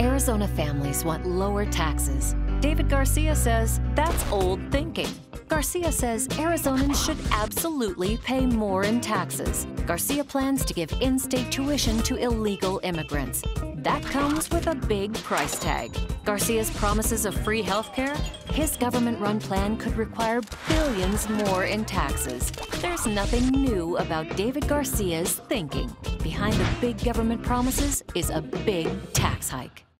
Arizona families want lower taxes. David Garcia says that's old thinking. Garcia says Arizonans should absolutely pay more in taxes. Garcia plans to give in-state tuition to illegal immigrants. That comes with a big price tag. Garcia's promises of free healthcare? His government-run plan could require billions more in taxes. There's nothing new about David Garcia's thinking. Behind the big government promises is a big tax hike.